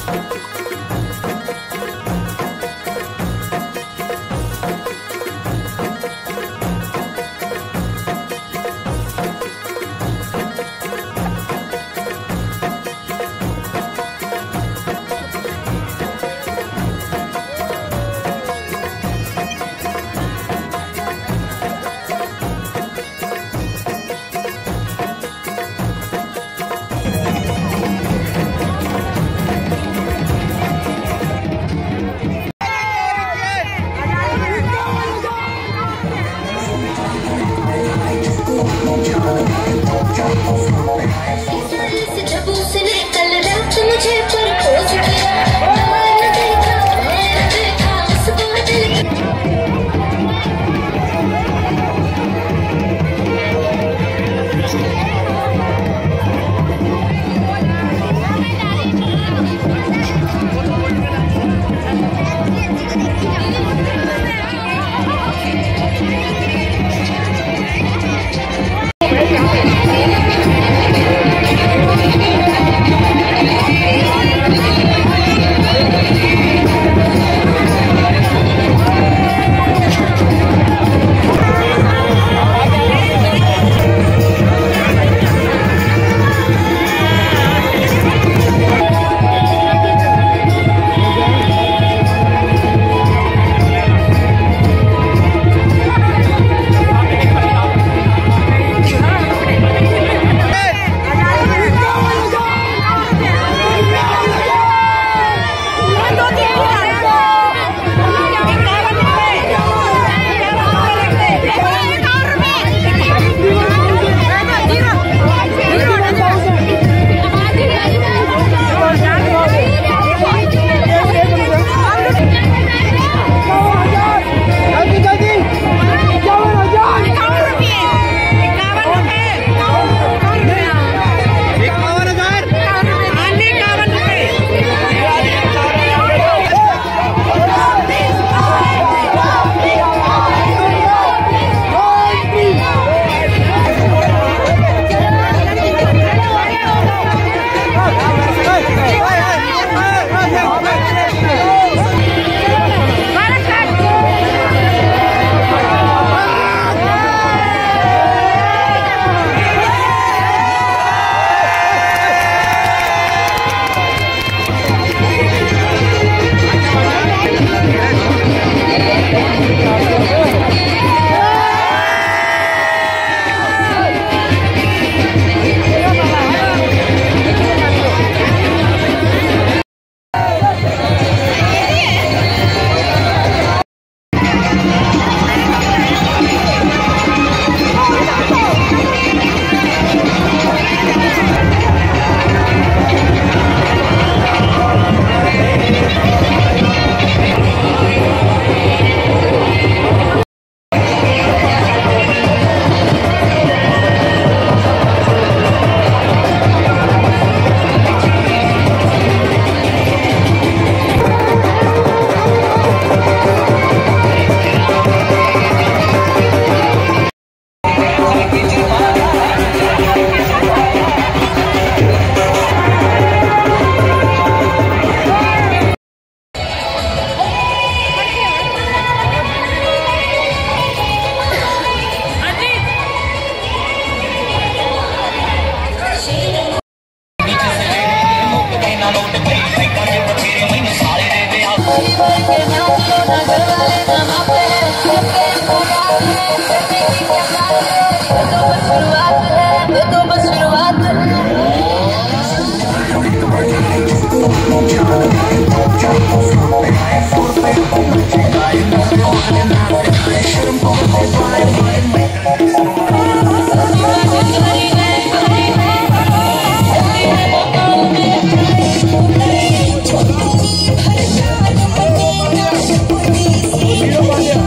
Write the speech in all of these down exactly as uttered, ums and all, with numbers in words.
Thank you.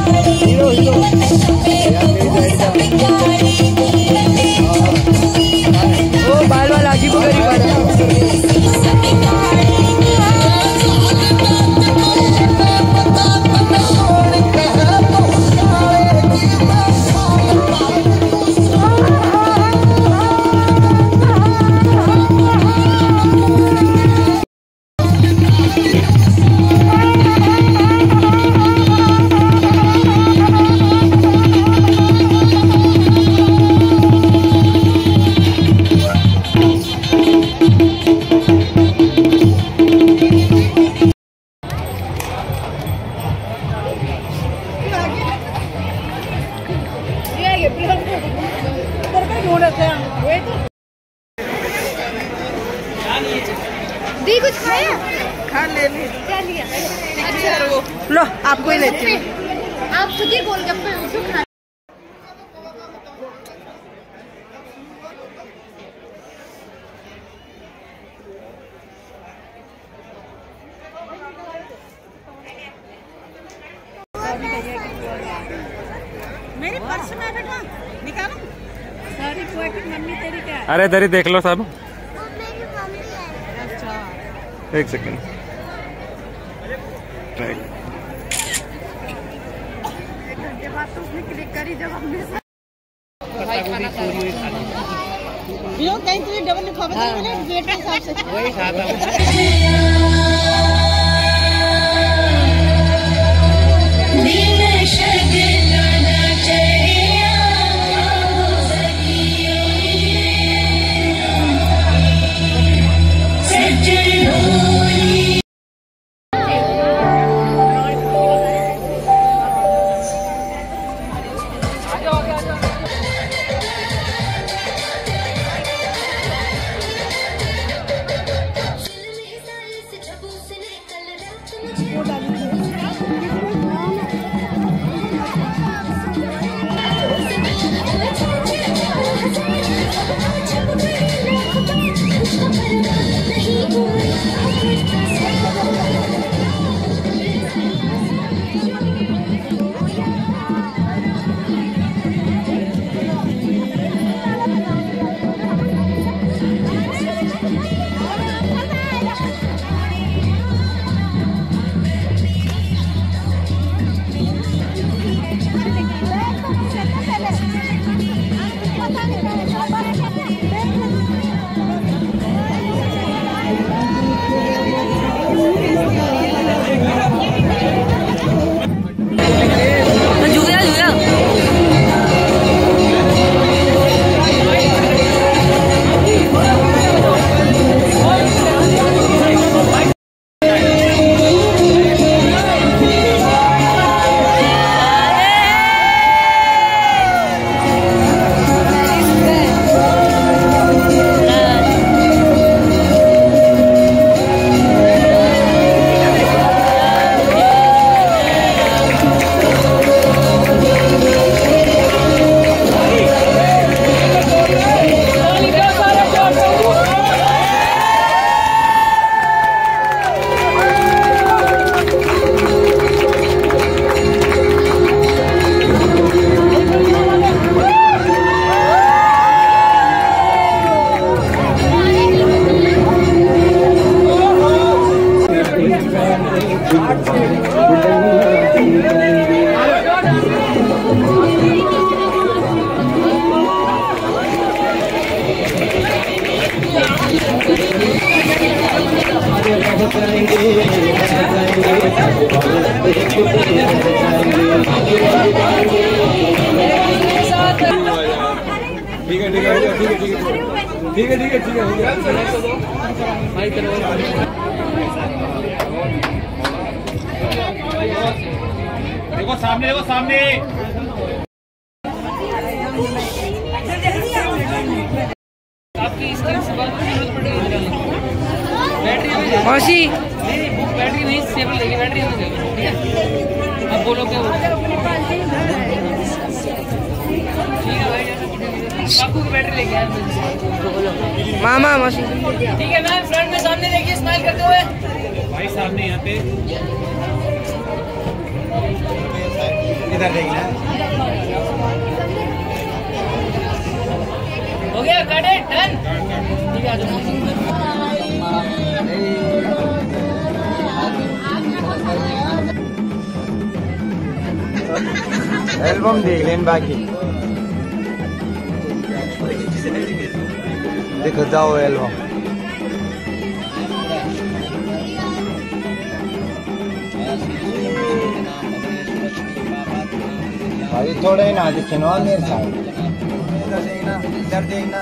दी कुछ खाया? खा ले ली। क्या लिया? अच्छा वो लो आपको ही लेते हैं। आप खुद ही गोलगप्पे उसको खा। मेरी पर्स में बेटा निकालो। सारी पॉकेट मम्मी तेरी क्या? अरे इधर ही देख लो सब। अच्छा एक सेकंड। एक घंटे बाद तो उसने क्लिक करी जब हमने यो कहीं तुझे डबल लिखा हुआ है मैंने गेट के हिसाब से वही खाता हूं। ठीक है ठीक है ठीक है ठीक है ठीक है ठीक है देखो सामने देखो सामने आपकी स्क्रीन से बात जरूरत पड़ेगी बैटरी मौसी बैटरी नहीं स्टेबल रहेगी बैटरी हो जाएगी ठीक है अब बोलो क्या ठीक है भाई आपको बैटरी लेके आया मामा मौसी ठीक है मैम फ्रंट में सामने देखिए स्माइल करते हुए भाई सामने यहाँ पे इधर देखना हो गया कट इट डन ठीक है आ जाओ एल्बम देख लें बाकी देखो जाओ एल्बम भाई थोड़े ना दिखे ना मेरे साथ इधर देखना इधर देखना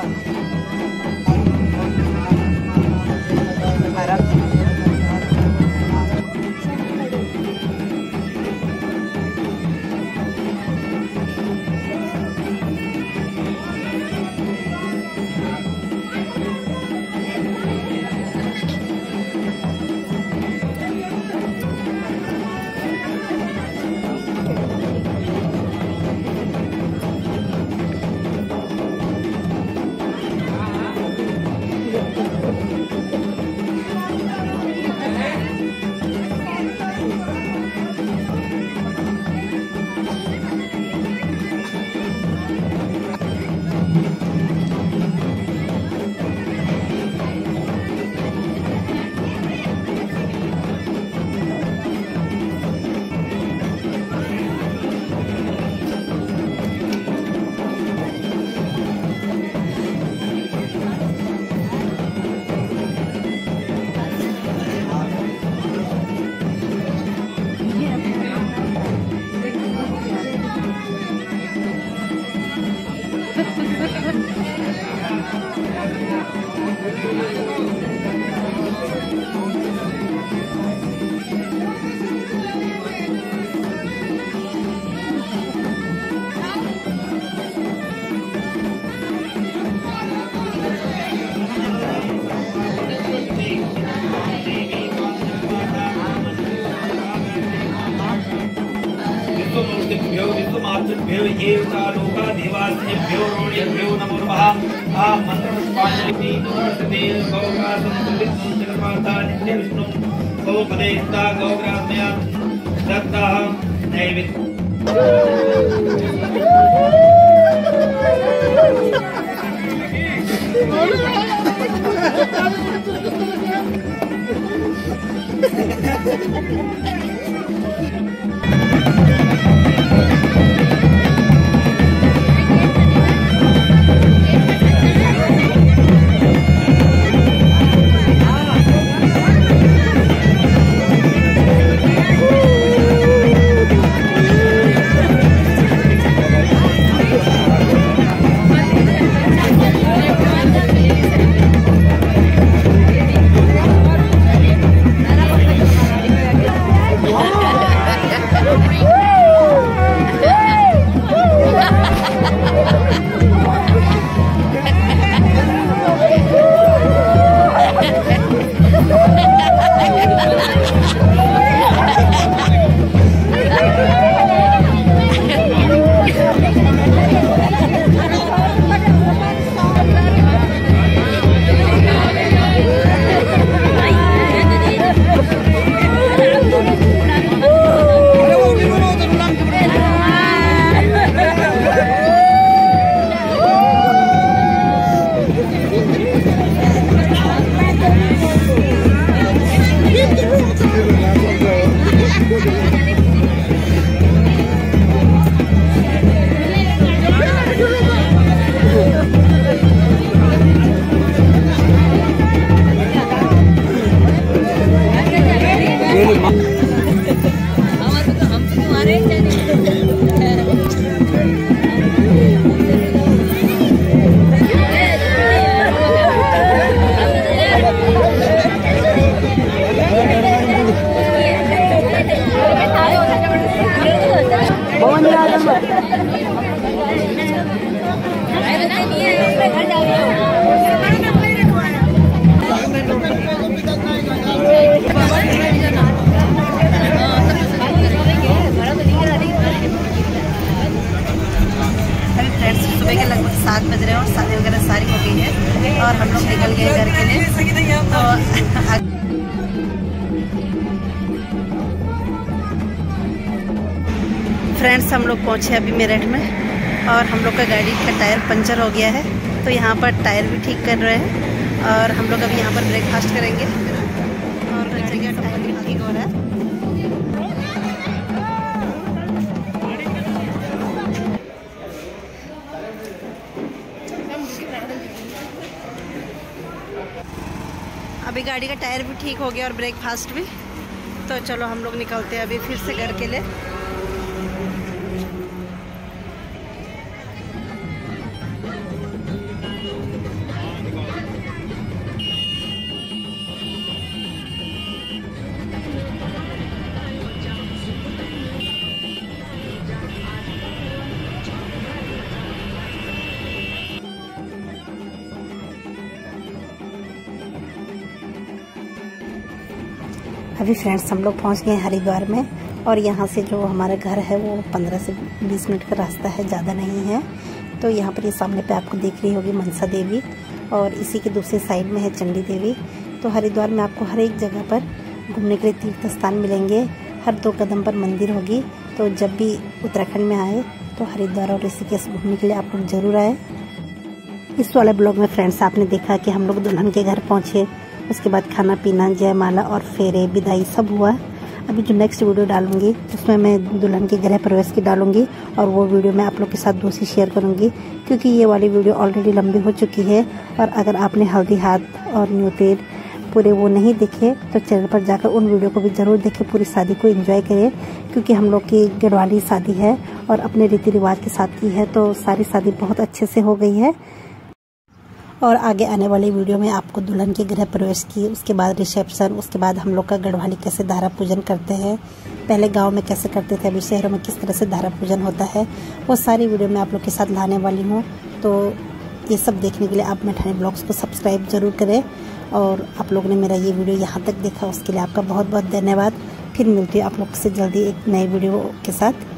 मातृभ्यो एवं लोका देवास्तेभ्यो रोण्यभ्यो नमो नमः। आ मंत्रपुष्पांजलि नमस्ते गौका संतुलित जगन्माता नित्य विष्णु गौपदेशता गौग्राम्या दत्ता नैवेद्य। सुबह के लगभग सात बज रहे हैं और शादी वगैरह सारी हो गई है और हम लोग निकल गए घर के लिए। तो फ्रेंड्स हम लोग पहुँचे अभी मेरठ में और हम लोग का गाड़ी का टायर पंचर हो गया है, तो यहाँ पर टायर भी ठीक कर रहे हैं और हम लोग अभी यहाँ पर ब्रेकफास्ट करेंगे और जगह टायर भी ठीक हो रहा है। अभी गाड़ी का टायर भी ठीक हो गया और ब्रेकफास्ट भी, तो चलो हम लोग निकलते हैं अभी फिर से घर के लिए। अभी फ्रेंड्स हम लोग पहुंच गए हरिद्वार में और यहाँ से जो हमारा घर है वो पंद्रह से बीस मिनट का रास्ता है, ज़्यादा नहीं है। तो यहाँ पर ये सामने पे आपको दिख रही होगी मनसा देवी और इसी के दूसरी साइड में है चंडी देवी। तो हरिद्वार में आपको हर एक जगह पर घूमने के लिए तीर्थ स्थान मिलेंगे, हर दो कदम पर मंदिर होगी। तो जब भी उत्तराखंड में आए तो हरिद्वार और ऋषिकेश घूमने के लिए आप लोग जरूर आए। इस वाले ब्लॉग में फ्रेंड्स आपने देखा कि हम लोग दुल्हन के घर पहुँचे, उसके बाद खाना पीना, जयमाला और फेरे विदाई सब हुआ। अभी जो नेक्स्ट वीडियो डालूंगी उसमें मैं दुल्हन के गृह प्रवेश की डालूंगी और वो वीडियो मैं आप लोग के साथ दूसरी शेयर करूंगी, क्योंकि ये वाली वीडियो ऑलरेडी लंबी हो चुकी है। और अगर आपने हल्दी हाथ और न्यू तेल पूरे वो नहीं देखे तो चैनल पर जाकर उन वीडियो को भी ज़रूर देखें, पूरी शादी को एंजॉय करें, क्योंकि हम लोग की गढ़वाली शादी है और अपने रीति रिवाज के साथ की है, तो सारी शादी बहुत अच्छे से हो गई है। और आगे आने वाली वीडियो में आपको दुल्हन के गृह प्रवेश की, उसके बाद रिसेप्शन, उसके बाद हम लोग का गढ़वाली कैसे धारा पूजन करते हैं, पहले गांव में कैसे करते थे, अभी शहरों में किस तरह से धारा पूजन होता है, वो सारी वीडियो मैं आप लोग के साथ लाने वाली हूँ। तो ये सब देखने के लिए आप मैठानी ब्लॉग्स को सब्सक्राइब जरूर करें। और आप लोग ने मेरा ये वीडियो यहाँ तक देखा उसके लिए आपका बहुत बहुत धन्यवाद। फिर मिलती है आप लोग से जल्दी एक नई वीडियो के साथ।